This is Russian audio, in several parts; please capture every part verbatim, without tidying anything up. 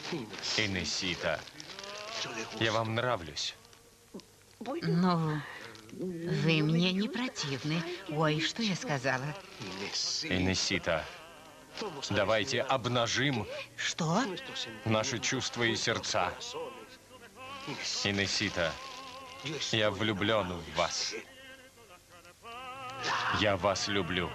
Инесита, я вам нравлюсь. Ну, вы мне не противны. Ой, что я сказала? Инесита, давайте обнажим... Что? Наши чувства и сердца. Инесита, я влюблен в вас. Я вас люблю.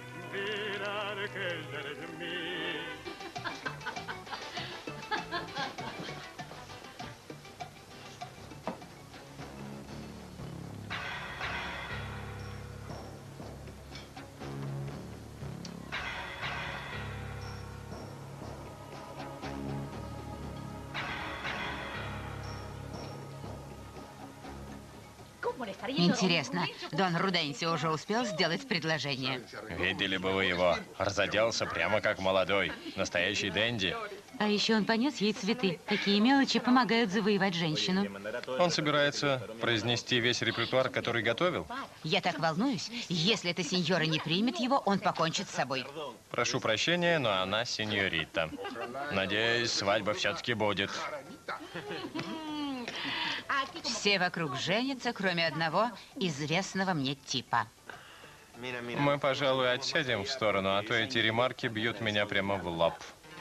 Интересно, Дон Руденсио уже успел сделать предложение? Видели бы вы его. Разоделся прямо как молодой. Настоящий денди. А еще он понес ей цветы. Такие мелочи помогают завоевать женщину. Он собирается произнести весь репертуар, который готовил? Я так волнуюсь. Если эта сеньора не примет его, он покончит с собой. Прошу прощения, но она сеньорита. Надеюсь, свадьба все-таки будет. Все вокруг женятся, кроме одного известного мне типа. Мы, пожалуй, отсядем в сторону, а то эти ремарки бьют меня прямо в лоб.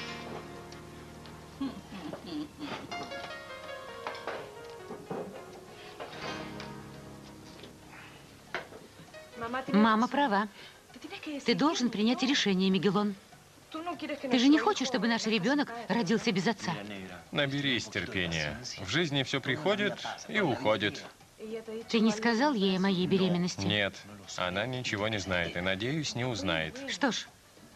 Мама права. Ты должен принять решение, Мигелон. Ты же не хочешь, чтобы наш ребенок родился без отца? Наберись терпения. В жизни все приходит и уходит. Ты не сказал ей о моей беременности? Нет, она ничего не знает и, надеюсь, не узнает. Что ж,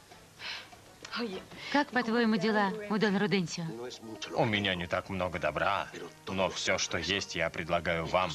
как, по-твоему, дела у Дона Руденсио? У меня не так много добра, но все, что есть, я предлагаю вам.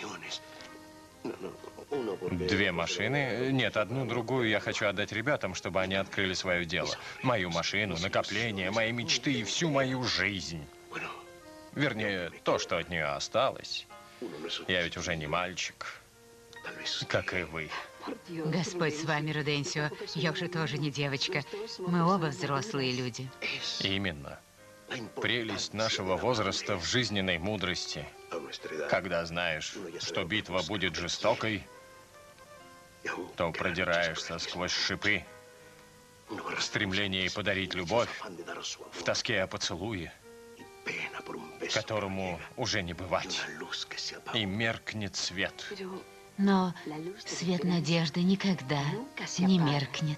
Две машины. Нет, одну другую я хочу отдать ребятам, чтобы они открыли свое дело. Мою машину, накопление, мои мечты и всю мою жизнь. Вернее, то, что от нее осталось. Я ведь уже не мальчик, как и вы. Господь с вами, Руденсио. Я уже тоже не девочка. Мы оба взрослые люди. Именно. Прелесть нашего возраста в жизненной мудрости. Когда знаешь, что битва будет жестокой, то продираешься сквозь шипы в стремлении подарить любовь, в тоске о поцелуе, которому уже не бывать, и меркнет свет. Но свет надежды никогда не меркнет.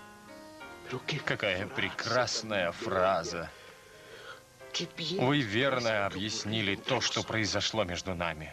Какая прекрасная фраза. Вы верно объяснили то, что произошло между нами.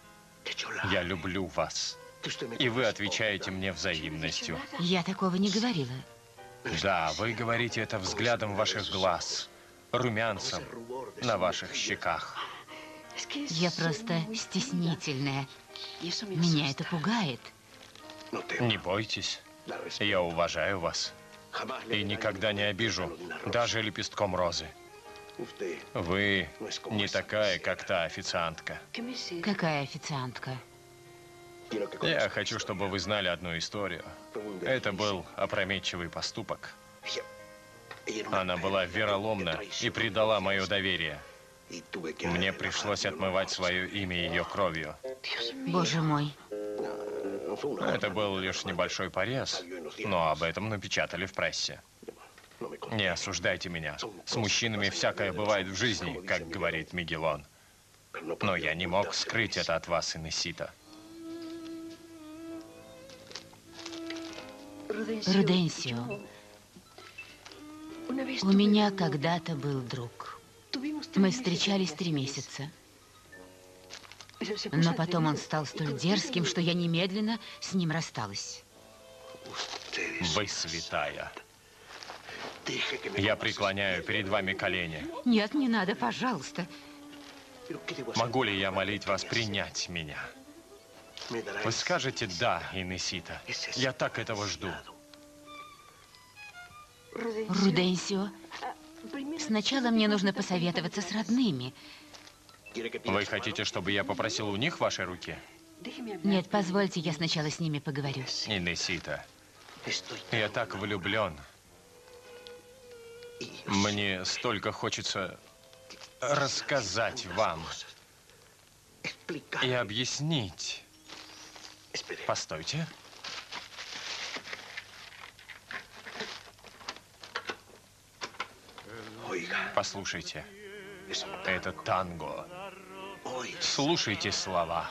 Я люблю вас. И вы отвечаете мне взаимностью. Я такого не говорила. Да, вы говорите это взглядом ваших глаз, румянцем на ваших щеках. Я просто стеснительная. Меня это пугает. Не бойтесь. Я уважаю вас. И никогда не обижу, даже лепестком розы. Вы не такая, как та официантка. Какая официантка? Я хочу, чтобы вы знали одну историю. Это был опрометчивый поступок. Она была вероломна и предала мое доверие. Мне пришлось отмывать свое имя ее кровью. Боже мой. Это был лишь небольшой порез, но об этом напечатали в прессе. Не осуждайте меня. С мужчинами всякое бывает в жизни, как говорит Мигелон. Но я не мог скрыть это от вас, Инесита. Руденсио, у меня когда-то был друг. Мы встречались три месяца. Но потом он стал столь дерзким, что я немедленно с ним рассталась. Вы святая. Я преклоняю перед вами колени. Нет, не надо, пожалуйста. Могу ли я молить вас принять меня? Вы скажете «да», Инесита. Я так этого жду. Руденсио, сначала мне нужно посоветоваться с родными. Вы хотите, чтобы я попросил у них вашей руки? Нет, позвольте, я сначала с ними поговорю. Инесита, я так влюблен. Мне столько хочется рассказать вам и объяснить. Постойте. Послушайте, это танго. Слушайте слова.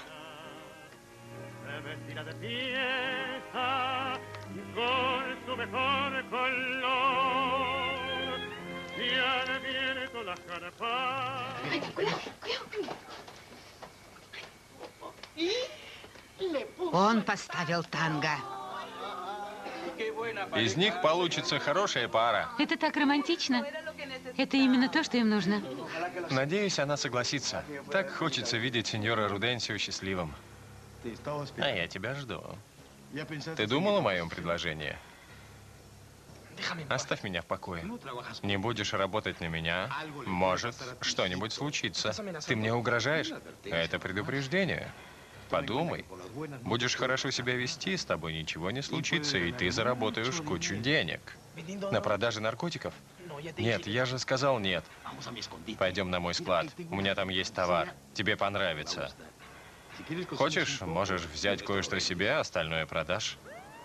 Он поставил танго. Из них получится хорошая пара. Это так романтично. Это именно то, что им нужно. Надеюсь, она согласится. Так хочется видеть сеньора Руденсио счастливым. А я тебя жду. Ты думал о моем предложении? Оставь меня в покое. Не будешь работать на меня, может что-нибудь случиться. Ты мне угрожаешь? Это предупреждение. Подумай. Будешь хорошо себя вести, с тобой ничего не случится, и ты заработаешь кучу денег. На продаже наркотиков? Нет, я же сказал нет. Пойдем на мой склад. У меня там есть товар. Тебе понравится. Хочешь, можешь взять кое-что себе, а остальное продашь.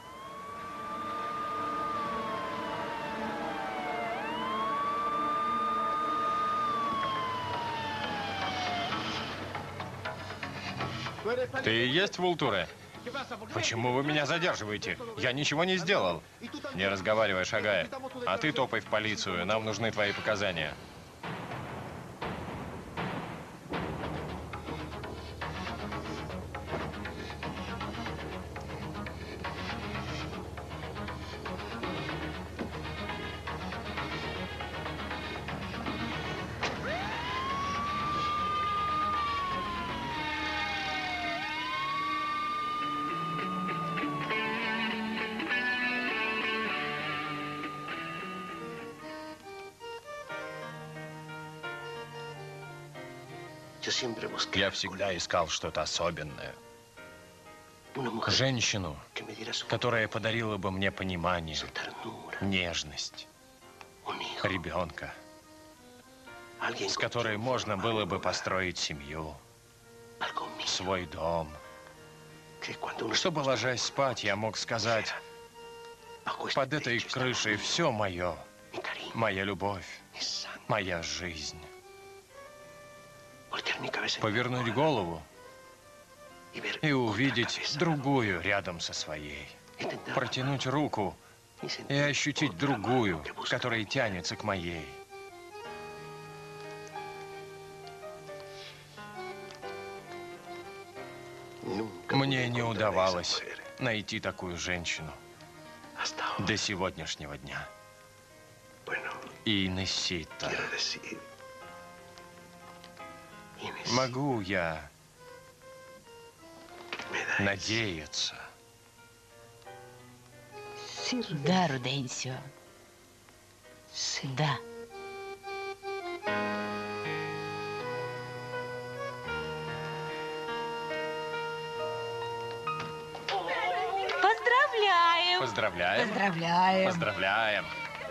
Ты и есть Вултуре? Почему вы меня задерживаете? Я ничего не сделал. Не разговаривай, шагай. А ты топай в полицию. Нам нужны твои показания. Я всегда искал что-то особенное. Женщину, которая подарила бы мне понимание, нежность, ребенка, с которой можно было бы построить семью, свой дом. Чтобы, ложась спать, я мог сказать, под этой крышей все мое, моя любовь, моя жизнь. Повернуть голову и увидеть другую рядом со своей. Протянуть руку и ощутить другую, которая тянется к моей. Мне не удавалось найти такую женщину до сегодняшнего дня. Инессита. Могу я надеяться? Да, Руденсио. Да. Поздравляем! Поздравляем. Поздравляем. Поздравляем.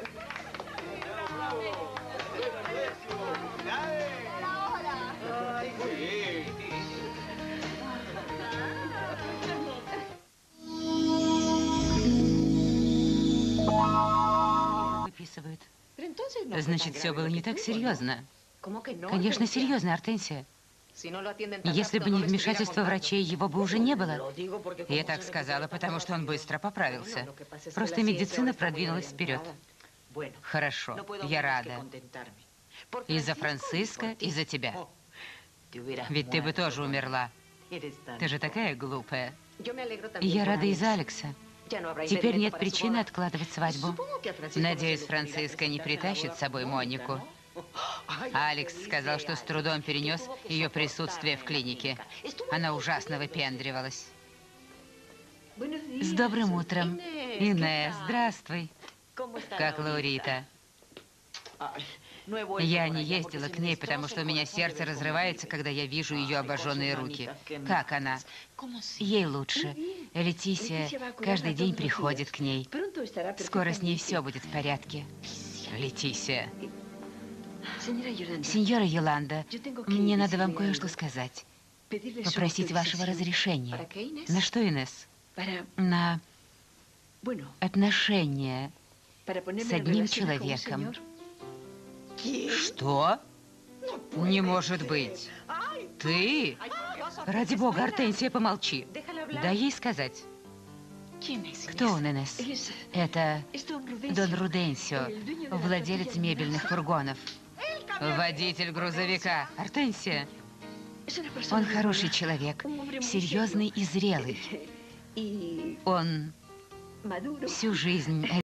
Выписывают. Значит, все было не так серьезно. Конечно, серьезно, Артенсия. Если бы не вмешательство врачей, его бы уже не было. Я так сказала, потому что он быстро поправился. Просто медицина продвинулась вперед. Хорошо, я рада. Из-за Франциска, из-за тебя. Ведь ты бы тоже умерла. Ты же такая глупая. И я рада из-за Алекса. Теперь нет причины откладывать свадьбу. Надеюсь, Франциска не притащит с собой Монику. Алекс сказал, что с трудом перенес ее присутствие в клинике. Она ужасно выпендривалась. С добрым утром. Инесс, здравствуй. Как Лаурита? Я не ездила к ней, потому что у меня сердце разрывается, когда я вижу ее обожженные руки. Как она? Ей лучше. Летисия каждый день приходит к ней. Скоро с ней все будет в порядке. Летисия. Сеньора Йоланда, мне надо вам кое-что сказать. Попросить вашего разрешения. На что, Инесс? На отношения с одним человеком. Что? Не может быть. Ты? Ради бога, Артенсия, помолчи. Дай ей сказать. Кто он, Инесс? Это Дон Руденсио, владелец мебельных фургонов. Водитель грузовика. Артенсия. Он хороший человек, серьезный и зрелый. Он всю жизнь